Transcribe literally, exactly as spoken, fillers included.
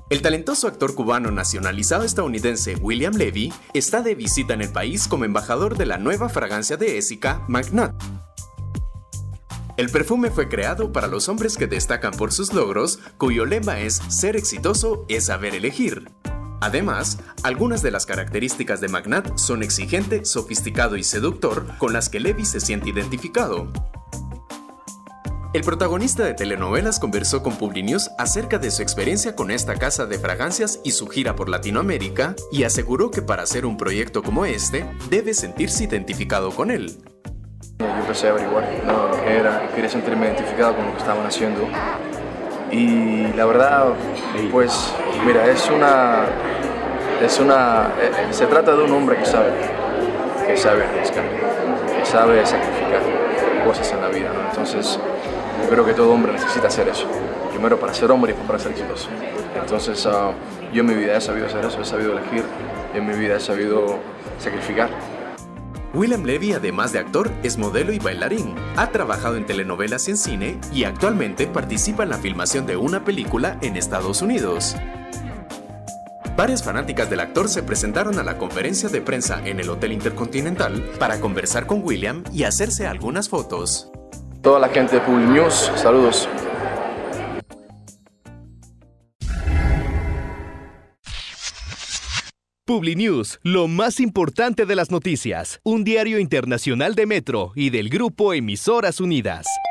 El talentoso actor cubano nacionalizado estadounidense William Levy está de visita en el país como embajador de la nueva fragancia de Essica, Magnat. El perfume fue creado para los hombres que destacan por sus logros, cuyo lema es "Ser exitoso es saber elegir". Además, algunas de las características de Magnat son exigente, sofisticado y seductor, con las que Levy se siente identificado. El protagonista de telenovelas conversó con Publinews acerca de su experiencia con esta casa de fragancias y su gira por Latinoamérica, y aseguró que para hacer un proyecto como este, debe sentirse identificado con él. Yo empecé a averiguar, ¿no?, lo que era, quería sentirme identificado con lo que estaban haciendo. Y la verdad, pues, mira, es una, es una, eh, se trata de un hombre que sabe, que sabe arriesgar, que sabe sacrificar cosas en la vida, ¿no? Entonces, yo creo que todo hombre necesita hacer eso, primero para ser hombre y después para ser exitoso. Entonces, uh, yo en mi vida he sabido hacer eso, he sabido elegir, en mi vida he sabido sacrificar. William Levy, además de actor, es modelo y bailarín. Ha trabajado en telenovelas y en cine y actualmente participa en la filmación de una película en Estados Unidos. Varias fanáticas del actor se presentaron a la conferencia de prensa en el Hotel Intercontinental para conversar con William y hacerse algunas fotos. Toda la gente de Publinews, saludos. Publinews, lo más importante de las noticias. Un diario internacional de Metro y del grupo Emisoras Unidas.